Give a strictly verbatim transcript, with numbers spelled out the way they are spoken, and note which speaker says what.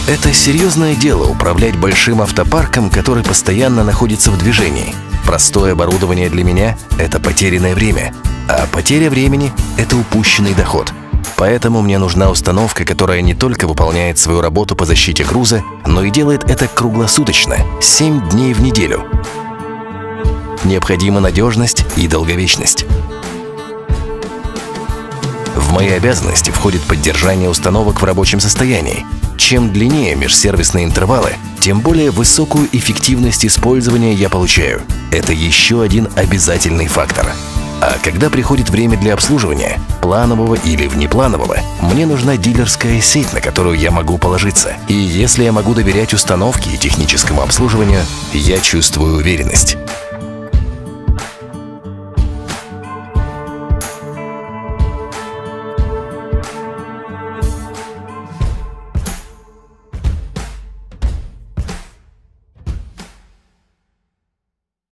Speaker 1: Это серьезное дело управлять большим автопарком, который постоянно находится в движении. Простое оборудование для меня – это потерянное время, а потеря времени – это упущенный доход. Поэтому мне нужна установка, которая не только выполняет свою работу по защите груза, но и делает это круглосуточно, семь дней в неделю. Необходима надежность и долговечность. В мои обязанности входит поддержание установок в рабочем состоянии. Чем длиннее межсервисные интервалы, тем более высокую эффективность использования я получаю. Это еще один обязательный фактор. А когда приходит время для обслуживания, планового или внепланового, мне нужна дилерская сеть, на которую я могу положиться. И если я могу доверять установке и техническому обслуживанию, я чувствую уверенность.